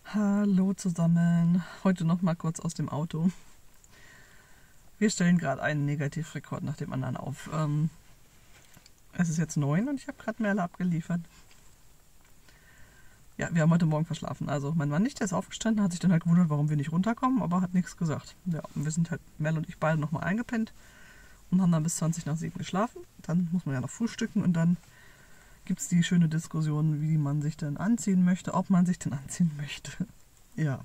Hallo zusammen, heute noch mal kurz aus dem Auto. Wir stellen gerade einen Negativrekord nach dem anderen auf. Es ist jetzt 9 und ich habe gerade Merle abgeliefert. Ja, wir haben heute Morgen verschlafen. Also mein Mann nicht, der ist aufgestanden, hat sich dann halt gewundert, warum wir nicht runterkommen, aber hat nichts gesagt. Ja, und wir sind halt, Merle und ich beide nochmal eingepennt und haben dann bis 20 nach 7 geschlafen. Dann muss man ja noch frühstücken und dann gibt es die schöne Diskussion, wie man sich denn anziehen möchte, ob man sich denn anziehen möchte. Ja.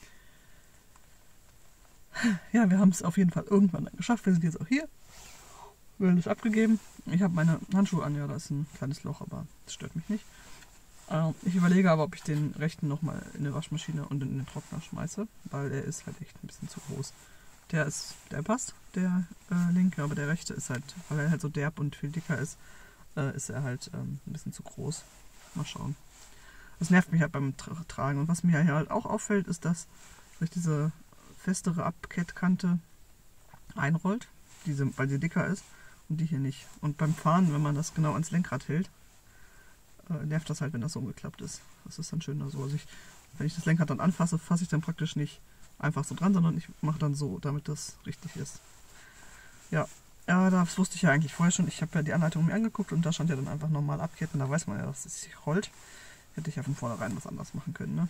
Ja, wir haben es auf jeden Fall irgendwann dann geschafft. Wir sind jetzt auch hier. Wir haben es abgegeben. Ich habe meine Handschuhe an. Ja, da ist ein kleines Loch, aber das stört mich nicht. Ich überlege aber, ob ich den rechten nochmal in die Waschmaschine und in den Trockner schmeiße, weil der ist halt echt ein bisschen zu groß. Der passt, der linke, aber der rechte ist halt, weil er halt so derb und viel dicker ist er halt ein bisschen zu groß. Mal schauen. Das nervt mich halt beim Tragen. Und was mir hier halt auch auffällt, ist, dass durch diese festere Abkettkante einrollt, weil sie dicker ist und die hier nicht. Und beim Fahren, wenn man das genau ans Lenkrad hält, nervt das halt, wenn das so umgeklappt ist. Das ist dann schöner so. Also wenn ich das Lenkrad dann anfasse, fasse ich dann praktisch nicht einfach so dran, sondern ich mache dann so, damit das richtig ist. Ja, das wusste ich ja eigentlich vorher schon. Ich habe ja die Anleitung mir angeguckt und da stand ja dann einfach normal abketten. Da weiß man ja, dass es sich rollt. Hätte ich ja von vornherein was anderes machen können, ne?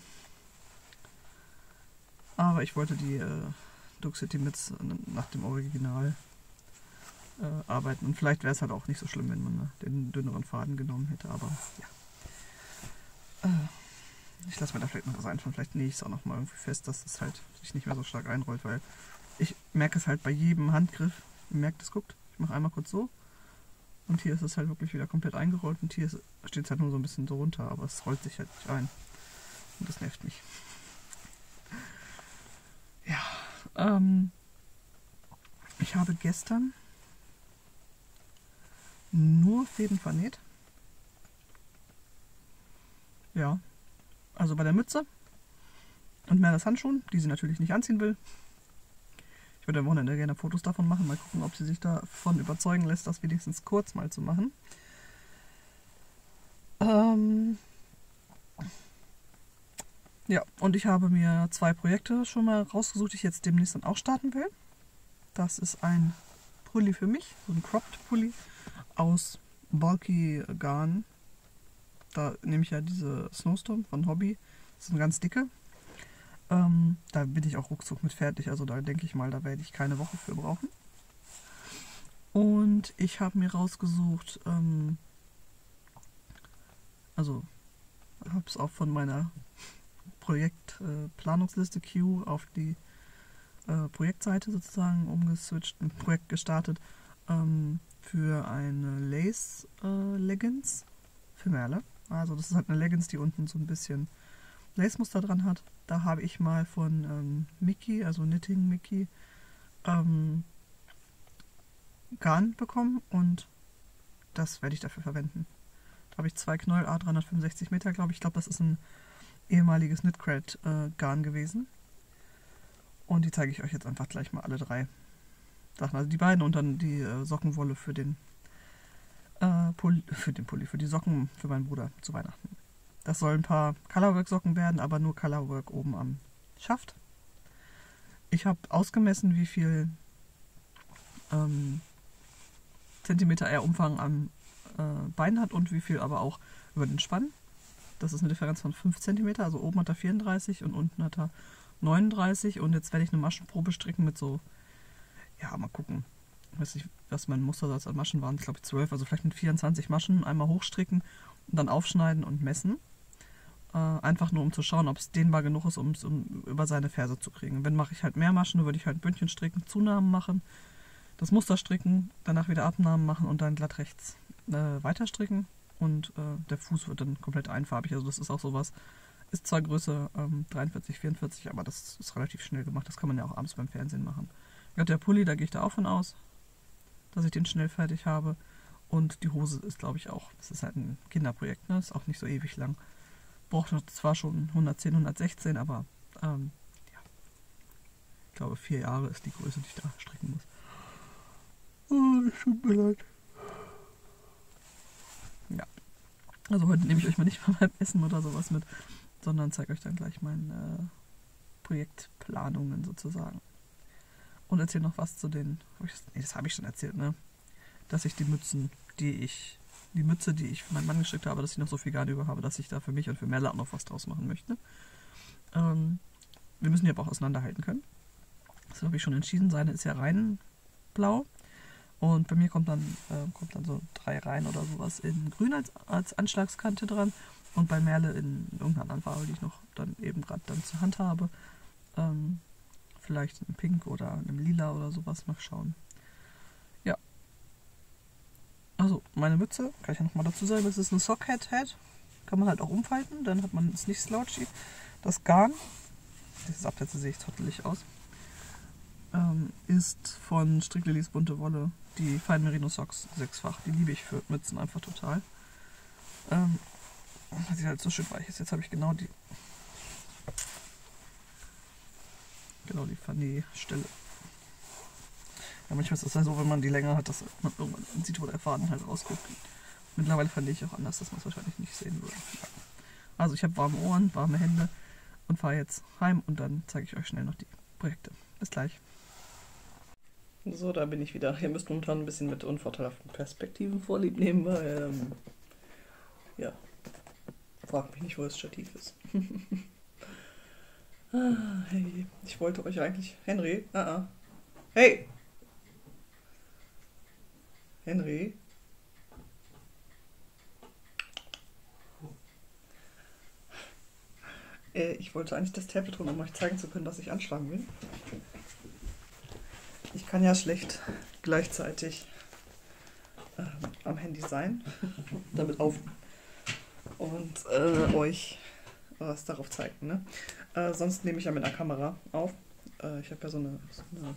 Aber ich wollte die Ducati Mits nach dem Original arbeiten. Und vielleicht wäre es halt auch nicht so schlimm, wenn man den dünneren Faden genommen hätte. Aber ja. Ich lasse mir da vielleicht noch was einfallen. Vielleicht nähe ich es auch noch mal irgendwie fest, dass es halt sich nicht mehr so stark einrollt. Weil ich merke es halt bei jedem Handgriff. Ihr merkt es, guckt. Ich mache einmal kurz so. Und hier ist es halt wirklich wieder komplett eingerollt. Und hier steht es halt nur so ein bisschen so runter. Aber es rollt sich halt nicht ein. Und das nervt mich. Ja, ich habe gestern nur Fäden vernäht. Ja, also bei der Mütze und Merles Handschuhen, die sie natürlich nicht anziehen will. Ich würde am Wochenende gerne Fotos davon machen, mal gucken, ob sie sich davon überzeugen lässt, das wenigstens kurz mal zu machen. Ja, und ich habe mir 2 Projekte schon mal rausgesucht, die ich jetzt demnächst dann auch starten will. Das ist ein Pulli für mich, so ein Cropped Pulli aus Bulky Garn. Da nehme ich ja diese Snowstorm von Hobby. Das ist eine ganz dicke. Da bin ich auch ruckzuck mit fertig. Also da denke ich mal, da werde ich keine Woche für brauchen. Und ich habe mir rausgesucht, also habe es auch von meiner Projektplanungsliste Q auf die Projektseite sozusagen umgeswitcht, ein Projekt gestartet für eine Lace Leggings für Merle. Also das ist halt eine Leggings, die unten so ein bisschen Lace-Muster dran hat. Da habe ich mal von Mickey, also Knitting Mickey, Garn bekommen und das werde ich dafür verwenden. Da habe ich 2 Knäuel A365 Meter, glaube ich. Ich glaube, das ist ein ehemaliges Knitcred Garn gewesen. Und die zeige ich euch jetzt einfach gleich mal alle 3 Sachen. Also die beiden und dann die Sockenwolle für die Socken für meinen Bruder zu Weihnachten. Das sollen ein paar Colorwork-Socken werden, aber nur Colorwork oben am Schaft. Ich habe ausgemessen, wie viel Zentimeter er Umfang am Bein hat und wie viel aber auch über den Spann. Das ist eine Differenz von 5 cm, also oben hat er 34 und unten hat er 39. Und jetzt werde ich eine Maschenprobe stricken mit so, ja, mal gucken. Ich weiß nicht, was mein Mustersatz an Maschen waren. Ich glaube 12, also vielleicht mit 24 Maschen einmal hochstricken und dann aufschneiden und messen. Einfach nur, um zu schauen, ob es dehnbar genug ist, um über seine Ferse zu kriegen. Wenn mache ich halt mehr Maschen, dann würde ich halt Bündchen stricken, Zunahmen machen, das Muster stricken, danach wieder Abnahmen machen und dann glatt rechts weiter stricken. Und der Fuß wird dann komplett einfarbig. Also das ist auch sowas, ist zwar Größe 43, 44, aber das ist relativ schnell gemacht. Das kann man ja auch abends beim Fernsehen machen. Ja, der Pulli, da gehe ich da auch von aus, dass ich den schnell fertig habe. Und die Hose ist, glaube ich, auch, das ist halt ein Kinderprojekt, ne? Ist auch nicht so ewig lang. Braucht zwar schon 110, 116, aber ja. Ich glaube 4 Jahre ist die Größe, die ich da stricken muss. Oh, es tut mir leid. Ja. Also heute nehme ich euch mal nicht mal beim Essen oder sowas mit, sondern zeige euch dann gleich meine Projektplanungen sozusagen. Und erzähle noch was zu den, das habe ich schon erzählt, ne? Dass ich die Mütze, die ich für meinen Mann gestrickt habe, dass ich noch so viel Garn über habe, dass ich da für mich und für Merle auch noch was draus machen möchte. Wir müssen die aber auch auseinanderhalten können. Das habe ich schon entschieden. Seine ist ja rein blau. Und bei mir kommt dann so 3 Reihen oder sowas in grün als Anschlagskante dran. Und bei Merle in irgendeiner anderen Farbe, die ich noch dann eben gerade dann zur Hand habe. Vielleicht in Pink oder einem Lila oder sowas. Mal schauen. Ja. Also meine Mütze, kann ich ja nochmal dazu sagen, das ist eine Sockhead Hat. Kann man halt auch umfalten, dann hat man es nicht slouchy. Das Garn, dieses Absätze sehe ich zottelig aus, ist von Stricklilies bunte Wolle, die Fine Merino Socks 6-fach. Die liebe ich für Mützen einfach total. Weil sie halt so schön weich ist. Jetzt habe ich genau die Vernähstelle. Ja, manchmal ist es ja so, wenn man die länger hat, dass man irgendwann sieht, wo der Faden halt rausguckt. Mittlerweile fand ich auch anders, dass man es wahrscheinlich nicht sehen würde. Also ich habe warme Ohren, warme Hände und fahre jetzt heim und dann zeige ich euch schnell noch die Projekte. Bis gleich. So, da bin ich wieder. Ihr müsst momentan ein bisschen mit unvorteilhaften Perspektiven vorlieb nehmen, weil, ja, fragt mich nicht, wo das Stativ ist. Hey, ich wollte euch eigentlich... Henry? Hey! Henry? Ich wollte eigentlich das Tablet holen, um euch zeigen zu können, dass ich anschlagen will. Ich kann ja schlecht gleichzeitig am Handy sein, damit auf und euch was darauf zeigen. Ne? Sonst nehme ich ja mit einer Kamera auf. Ich habe ja so eine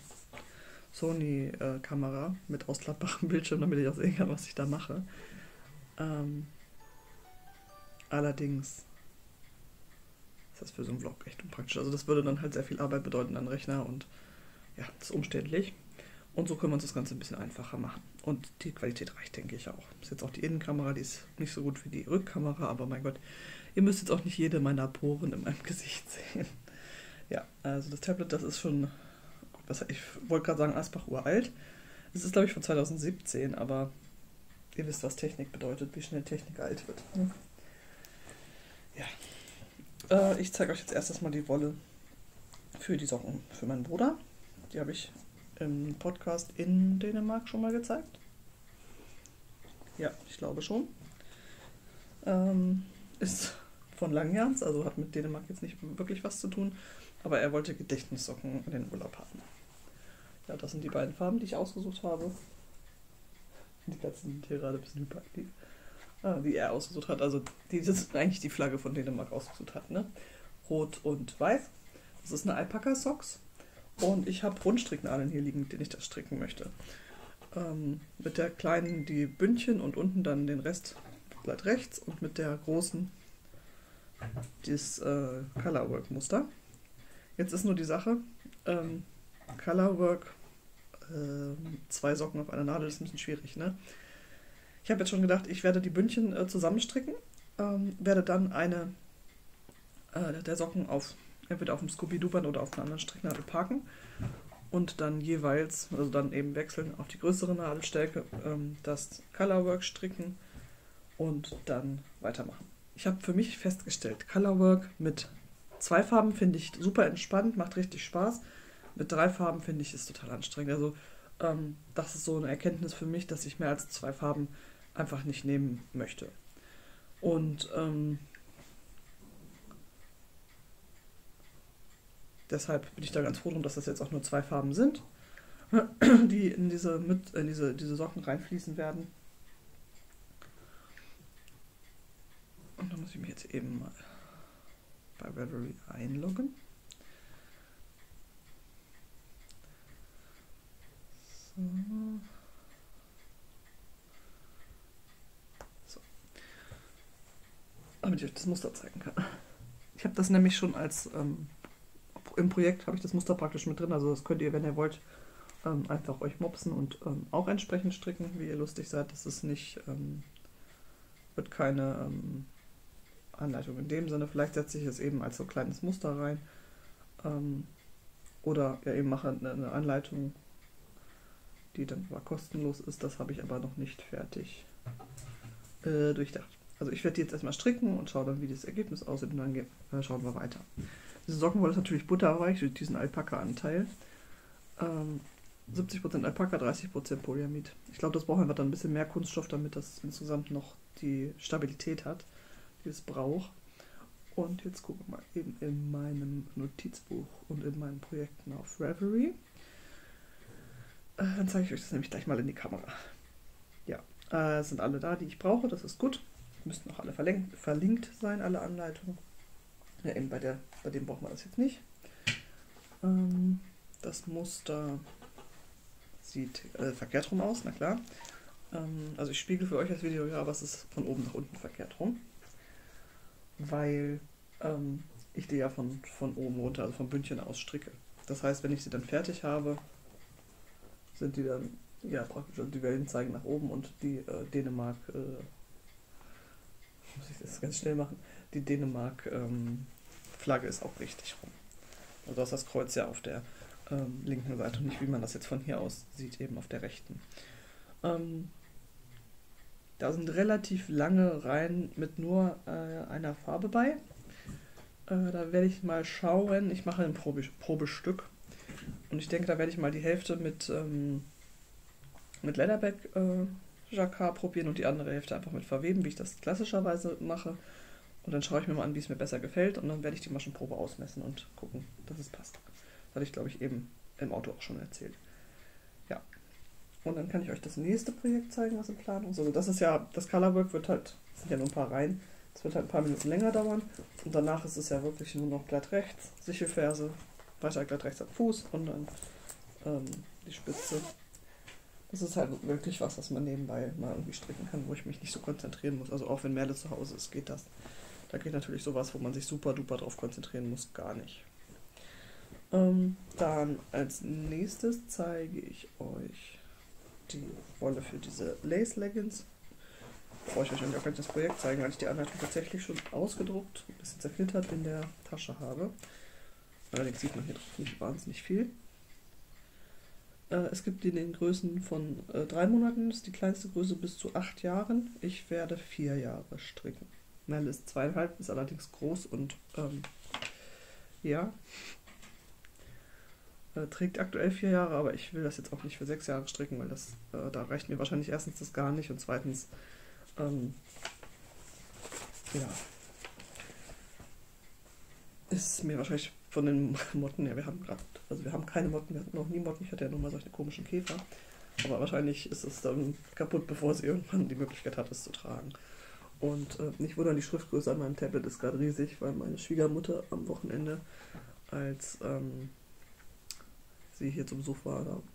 Sony-Kamera mit ausklappbarem Bildschirm, damit ich auch sehen kann, was ich da mache. Allerdings ist das für so einen Vlog echt unpraktisch. Also das würde dann halt sehr viel Arbeit bedeuten an Rechner und ja, das ist umständlich. Und so können wir uns das Ganze ein bisschen einfacher machen. Und die Qualität reicht, denke ich auch. Das ist jetzt auch die Innenkamera, die ist nicht so gut wie die Rückkamera, aber mein Gott, ihr müsst jetzt auch nicht jede meiner Poren in meinem Gesicht sehen. Ja, also das Tablet, das ist schon, ich wollte gerade sagen, Asbach uralt. Es ist, glaube ich, von 2017, aber ihr wisst, was Technik bedeutet, wie schnell Technik alt wird. Ja. Ich zeige euch jetzt erstes mal die Wolle für die Socken für meinen Bruder. Die habe ich im Podcast in Dänemark schon mal gezeigt. Ja, ich glaube schon. Ist von Langjans, also hat mit Dänemark jetzt nicht wirklich was zu tun, aber er wollte Gedächtnissocken in den Urlaub haben. Ja, das sind die beiden Farben, die ich ausgesucht habe. Die Katzen sind hier gerade ein bisschen hyperaktiv. Die er ausgesucht hat, also das ist eigentlich die Flagge von Dänemark ausgesucht hat, ne? Rot und weiß. Das ist eine Alpaka-Socks. Und ich habe Rundstricknadeln hier liegen, mit denen ich das stricken möchte. Mit der kleinen die Bündchen und unten dann den Rest bleibt rechts und mit der großen das Colorwork-Muster. Jetzt ist nur die Sache, Colorwork, 2 Socken auf einer Nadel ist ein bisschen schwierig, ne? Ich habe jetzt schon gedacht, ich werde die Bündchen zusammenstricken, werde dann eine der Socken entweder auf dem Scooby-Doo-Band oder auf einer anderen Stricknadel parken und dann jeweils, also dann eben wechseln auf die größere Nadelstärke, das Colorwork stricken und dann weitermachen. Ich habe für mich festgestellt, Colorwork mit 2 Farben finde ich super entspannt, macht richtig Spaß. Mit 3 Farben finde ich es total anstrengend. Also das ist so eine Erkenntnis für mich, dass ich mehr als 2 Farben einfach nicht nehmen möchte. Und deshalb bin ich da ganz froh drum, dass das jetzt auch nur 2 Farben sind, die in diese Socken reinfließen werden. Und da muss ich mich jetzt eben mal bei Ravelry einloggen. So. Damit ich euch das Muster zeigen kann. Ich habe das nämlich schon als im Projekt habe ich das Muster praktisch mit drin, also das könnt ihr, wenn ihr wollt, einfach euch mopsen und auch entsprechend stricken, wie ihr lustig seid. Das ist nicht, wird keine Anleitung in dem Sinne. Vielleicht setze ich es eben als so kleines Muster rein. Oder ja, eben mache eine Anleitung, die dann aber kostenlos ist. Das habe ich aber noch nicht fertig durchdacht. Also ich werde die jetzt erstmal stricken und schaue dann, wie das Ergebnis aussieht, und dann schauen wir weiter. Diese Sockenwolle ist natürlich butterweich durch diesen Alpaka-Anteil. 70% Alpaka, 30% Polyamid. Ich glaube, das braucht einfach dann ein bisschen mehr Kunststoff, damit das insgesamt noch die Stabilität hat, die es braucht. Und jetzt gucken wir mal eben in meinem Notizbuch und in meinen Projekten auf Ravelry. Dann zeige ich euch das nämlich gleich mal in die Kamera. Ja, sind alle da, die ich brauche, das ist gut. Müssten auch alle verlinkt sein, alle Anleitungen. Ja, eben bei dem brauchen wir das jetzt nicht. Das Muster sieht verkehrt rum aus, na klar. Also ich spiegel für euch das Video, ja, aber es ist von oben nach unten verkehrt rum. Weil ich die ja von oben runter, also vom Bündchen aus stricke. Das heißt, wenn ich sie dann fertig habe, sind die dann, ja, praktisch, also die Wellen zeigen nach oben und die Dänemark, muss ich das ganz schnell machen, die Dänemark Flagge ist auch richtig rum. Also du hast das Kreuz ja auf der linken Seite und nicht, wie man das jetzt von hier aus sieht, eben auf der rechten. Da sind relativ lange Reihen mit nur einer Farbe bei. Da werde ich mal schauen, ich mache ein Probestück und ich denke, da werde ich mal die Hälfte mit Leatherback Jacquard probieren und die andere Hälfte einfach mit verweben, wie ich das klassischerweise mache. Und dann schaue ich mir mal an, wie es mir besser gefällt und dann werde ich die Maschenprobe ausmessen und gucken, dass es passt. Das hatte ich, glaube ich, eben im Auto auch schon erzählt. Ja. Und dann kann ich euch das nächste Projekt zeigen, was in Planung ist. Also das ist ja, das Colorwork wird halt, das sind ja nur ein paar Reihen, das wird halt ein paar Minuten länger dauern. Und danach ist es ja wirklich nur noch glatt rechts, Sichelferse, weiter glatt rechts am Fuß und dann die Spitze. Das ist halt wirklich was man nebenbei mal irgendwie stricken kann, wo ich mich nicht so konzentrieren muss. Also auch wenn Merle zu Hause ist, geht das. Da geht natürlich sowas, wo man sich super duper drauf konzentrieren muss, gar nicht. Dann als nächstes zeige ich euch die Wolle für diese Lace Leggings. Brauche ich euch eigentlich auch gleich das Projekt zeigen, weil ich die Anleitung tatsächlich schon ausgedruckt, ein bisschen zerknittert in der Tasche habe. Allerdings sieht man hier drauf nicht wahnsinnig viel. Es gibt die in den Größen von 3 Monaten, das ist die kleinste Größe, bis zu 8 Jahren. Ich werde 4 Jahre stricken. Merle ist 2,5, ist allerdings groß und ja, trägt aktuell 4 Jahre, aber ich will das jetzt auch nicht für 6 Jahre stricken, weil das da reicht mir wahrscheinlich erstens das gar nicht und zweitens ja, ist mir wahrscheinlich von den Motten, ja, wir haben keine Motten, wir hatten noch nie Motten, ich hatte ja nur mal solche komischen Käfer, aber wahrscheinlich ist es dann kaputt, bevor sie irgendwann die Möglichkeit hat, es zu tragen. Und nicht wundern, die Schriftgröße an meinem Tablet ist gerade riesig, weil meine Schwiegermutter am Wochenende, als sie hier zum Besuch war, da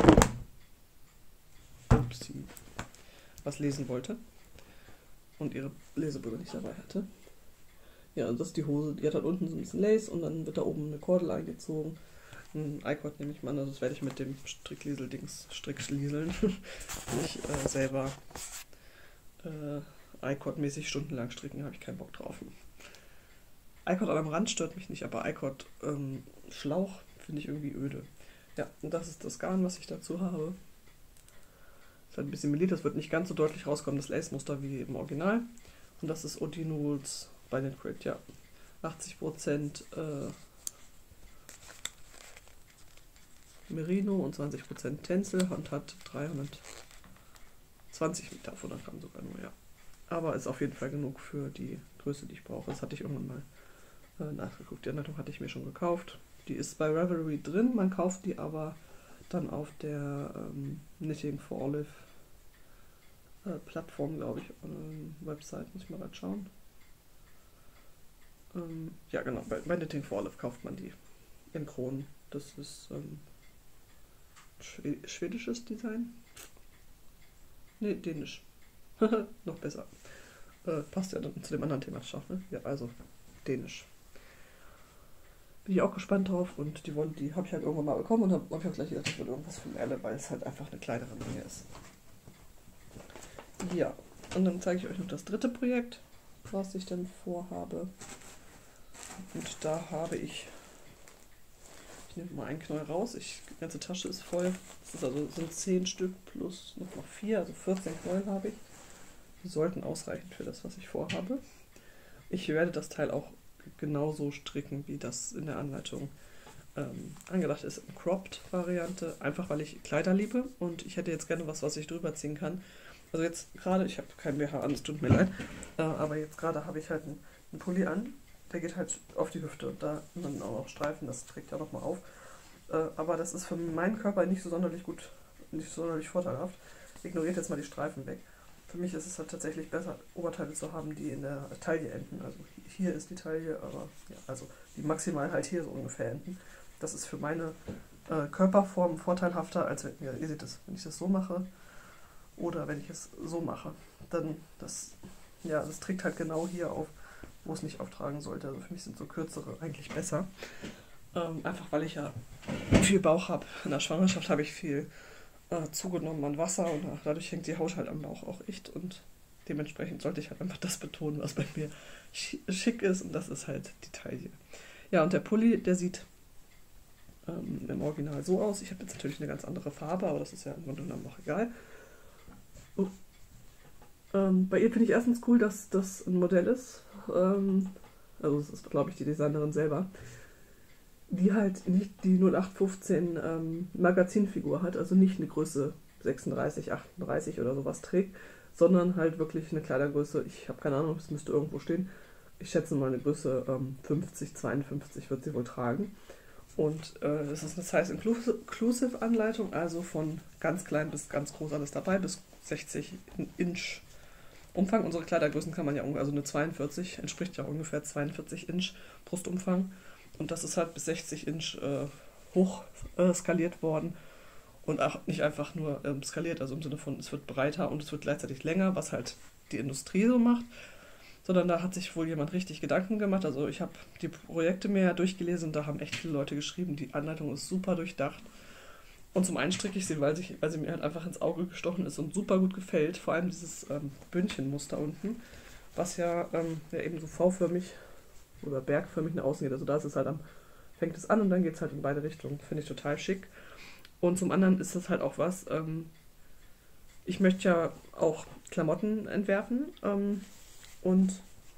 was lesen wollte und ihre Lesebrille nicht dabei hatte. Ja, und das ist die Hose, die hat halt unten so ein bisschen Lace und dann wird da oben eine Kordel eingezogen. Ein I-Cord nehme ich mal an, also das werde ich mit dem Strickschlieseln nicht selber I-Cord-mäßig stundenlang stricken, habe ich keinen Bock drauf. I-Cord am Rand stört mich nicht, aber I-Cord Schlauch finde ich irgendwie öde. Ja, und das ist das Garn, was ich dazu habe. Ist halt ein bisschen meliert, das wird nicht ganz so deutlich rauskommen, das Lace-Muster wie im Original. Und das ist Odinul's bei den Crit, ja. 80% Merino und 20% Tencel und hat 320 Meter auf 100 Gramm sogar nur, ja. Aber ist auf jeden Fall genug für die Größe, die ich brauche. Das hatte ich irgendwann mal nachgeguckt. Die Anleitung hatte ich mir schon gekauft. Die ist bei Ravelry drin, man kauft die aber dann auf der Knitting for Olive Plattform, glaube ich, Website, muss ich mal gerade schauen. Ja genau, bei Knitting for Olive kauft man die in Kronen. Das ist schwedisches Design. Ne, dänisch. Noch besser. Passt ja dann zu dem anderen Thema, ne? Ja, also dänisch. Bin ich auch gespannt drauf und die Wolle, die habe ich halt irgendwann mal bekommen und habe auch gleich gedacht, das wird irgendwas für Merle, weil es halt einfach eine kleinere Menge ist. Ja, und dann zeige ich euch noch das dritte Projekt. was ich denn vorhabe. Und da habe ich nehme mal einen Knäuel raus. Die ganze Tasche ist voll. Sind 10 Stück plus noch 4, also 14 Knäuel habe ich. Die sollten ausreichen für das, was ich vorhabe. Ich werde das Teil auch genauso stricken, wie das in der Anleitung angedacht ist, in Cropped-Variante, einfach weil ich Kleider liebe und ich hätte jetzt gerne was ich drüber ziehen kann. Also jetzt gerade, ich habe kein BH an, es tut mir leid, aber jetzt gerade habe ich halt einen Pulli an, der geht halt auf die Hüfte und da dann auch noch Streifen, das trägt ja nochmal auf. Aber das ist für meinen Körper nicht so sonderlich gut, nicht so sonderlich vorteilhaft. Ignoriert jetzt mal die Streifen weg. Für mich ist es halt tatsächlich besser, Oberteile zu haben, die in der Taille enden. Also hier ist die Taille, aber ja, also die maximal halt hier so ungefähr enden. Das ist für meine Körperform vorteilhafter, als wenn, ja, ihr seht es, wenn ich das so mache oder wenn ich es so mache. Dann das trägt halt genau hier auf, wo es nicht auftragen sollte. Also für mich sind so kürzere eigentlich besser. Einfach weil ich ja viel Bauch habe. In der Schwangerschaft habe ich viel zugenommen an Wasser und dadurch hängt die Haut halt am Bauch auch echt und dementsprechend sollte ich halt einfach das betonen, was bei mir schick ist und das ist halt die Taille. Ja, und der Pulli, der sieht im Original so aus. Ich habe jetzt natürlich eine ganz andere Farbe, aber das ist ja im Grunde genommen auch egal. Bei ihr finde ich erstens cool, dass das ein Modell ist. Also es ist, glaube ich, die Designerin selber, die halt nicht die 0815 Magazinfigur hat, also nicht eine Größe 36, 38 oder sowas trägt, sondern halt wirklich eine Kleidergröße, ich habe keine Ahnung, es müsste irgendwo stehen, ich schätze mal eine Größe 50, 52 wird sie wohl tragen. Und es ist eine Size-Inclusive Anleitung, also von ganz klein bis ganz groß alles dabei, bis 60 Inch Umfang. Unsere Kleidergrößen kann man ja, also eine 42 entspricht ja ungefähr 42 Inch Brustumfang. Und das ist halt bis 60 Inch hoch skaliert worden und auch nicht einfach nur skaliert, also im Sinne von, es wird breiter und es wird gleichzeitig länger, was halt die Industrie so macht, sondern da hat sich wohl jemand richtig Gedanken gemacht. Also ich habe die Projekte mir ja durchgelesen und da haben echt viele Leute geschrieben, die Anleitung ist super durchdacht. Und zum einen stricke ich sie, weil sie mir halt einfach ins Auge gestochen ist und super gut gefällt, vor allem dieses Bündchenmuster unten, was ja eben so V-förmig oder bergförmig nach außen geht. Also da ist es halt fängt es an und dann geht es halt in beide Richtungen. Finde ich total schick. Und zum anderen ist das halt auch was, ich möchte ja auch Klamotten entwerfen und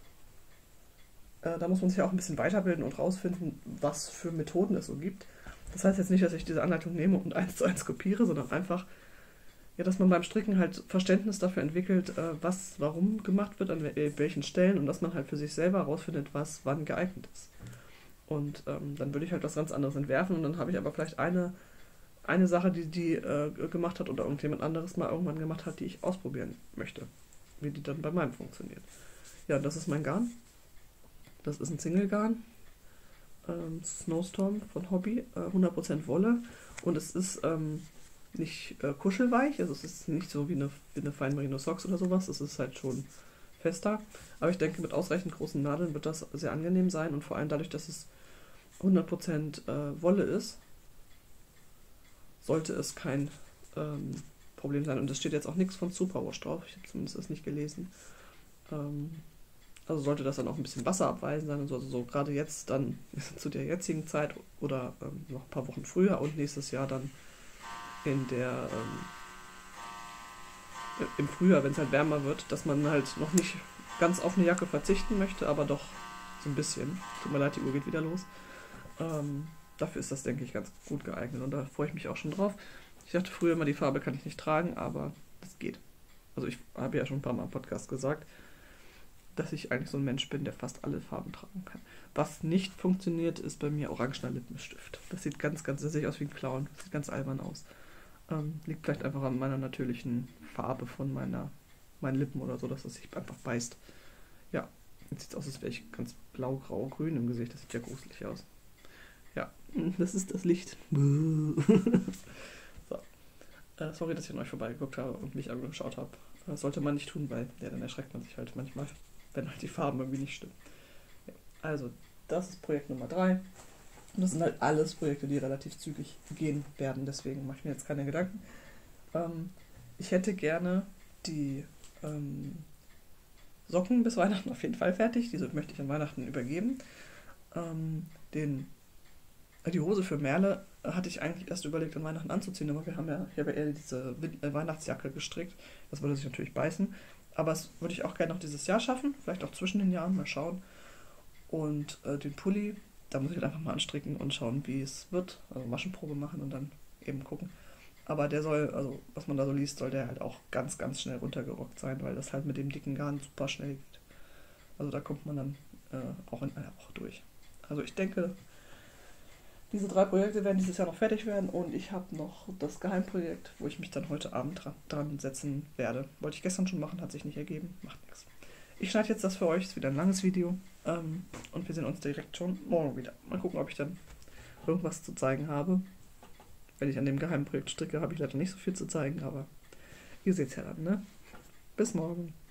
da muss man sich ja auch ein bisschen weiterbilden und rausfinden, was für Methoden es so gibt. Das heißt jetzt nicht, dass ich diese Anleitung nehme und 1:1 kopiere, sondern einfach, ja, dass man beim Stricken halt Verständnis dafür entwickelt, was warum gemacht wird, an welchen Stellen und dass man halt für sich selber herausfindet, was wann geeignet ist. Und dann würde ich halt was ganz anderes entwerfen und dann habe ich aber vielleicht eine Sache, die gemacht hat oder irgendjemand anderes mal irgendwann gemacht hat, die ich ausprobieren möchte, wie die dann bei meinem funktioniert. Ja, das ist mein Garn. Das ist ein Single-Garn. Snowstorm von Hobby, 100% Wolle und es ist nicht kuschelweich, also es ist nicht so wie eine Fine Merino Socks oder sowas, es ist halt schon fester, aber ich denke, mit ausreichend großen Nadeln wird das sehr angenehm sein und vor allem dadurch, dass es 100% Wolle ist, sollte es kein Problem sein und es steht jetzt auch nichts von Superwash drauf, ich habe zumindest das nicht gelesen. Also sollte das dann auch ein bisschen wasserabweisend sein und so, also so gerade jetzt dann zu der jetzigen Zeit oder noch ein paar Wochen früher und nächstes Jahr dann im Frühjahr, wenn es halt wärmer wird, dass man halt noch nicht ganz auf eine Jacke verzichten möchte, aber doch so ein bisschen. Tut mir leid, die Uhr geht wieder los. Dafür ist das, denke ich, ganz gut geeignet und da freue ich mich auch schon drauf. Ich dachte früher immer, die Farbe kann ich nicht tragen, aber das geht. Also ich habe ja schon ein paar Mal im Podcast gesagt, dass ich eigentlich so ein Mensch bin, der fast alle Farben tragen kann. Was nicht funktioniert, ist bei mir orangener Lippenstift. Das sieht das sieht aus wie ein Clown. Das sieht ganz albern aus. Liegt vielleicht einfach an meiner natürlichen Farbe von meinen Lippen oder so, dass es sich einfach beißt. Ja, jetzt sieht es aus, als wäre ich ganz blau, grau, grün im Gesicht. Das sieht ja gruselig aus. Ja, das ist das Licht. So. Sorry, dass ich an euch vorbeigeguckt habe und mich angeschaut habe. Das sollte man nicht tun, weil dann erschreckt man sich halt manchmal, wenn halt die Farben irgendwie nicht stimmen. Ja, also, das ist Projekt Nummer 3. Und das sind halt alles Projekte, die relativ zügig gehen werden. Deswegen mache ich mir jetzt keine Gedanken. Ich hätte gerne die Socken bis Weihnachten auf jeden Fall fertig. Diese möchte ich an Weihnachten übergeben. Die Hose für Merle hatte ich eigentlich erst überlegt, an Weihnachten anzuziehen, aber ich habe ja eher diese Weihnachtsjacke gestrickt. Das würde sich natürlich beißen. Aber das würde ich auch gerne noch dieses Jahr schaffen. Vielleicht auch zwischen den Jahren, mal schauen. Und den Pulli, da muss ich halt einfach mal anstricken und schauen, wie es wird. Also Maschenprobe machen und dann eben gucken. Aber der soll, also was man da so liest, soll der halt auch ganz, ganz schnell runtergerockt sein, weil das halt mit dem dicken Garn super schnell geht. Also da kommt man dann auch in einer Woche durch. Also ich denke, diese 3 Projekte werden dieses Jahr noch fertig werden und ich habe noch das Geheimprojekt, wo ich mich dann heute Abend dran setzen werde. Wollte ich gestern schon machen, hat sich nicht ergeben, macht nichts. Ich schneide jetzt das für euch, ist wieder ein langes Video und wir sehen uns direkt schon morgen wieder. Mal gucken, ob ich dann irgendwas zu zeigen habe. Wenn ich an dem Geheimprojekt stricke, habe ich leider nicht so viel zu zeigen, aber ihr seht es ja dann, ne? Bis morgen.